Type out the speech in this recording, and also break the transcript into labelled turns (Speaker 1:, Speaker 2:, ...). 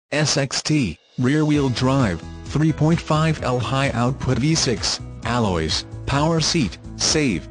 Speaker 1: SXT, rear-wheel drive, 3.5L high-output V6, alloys, power seat, save.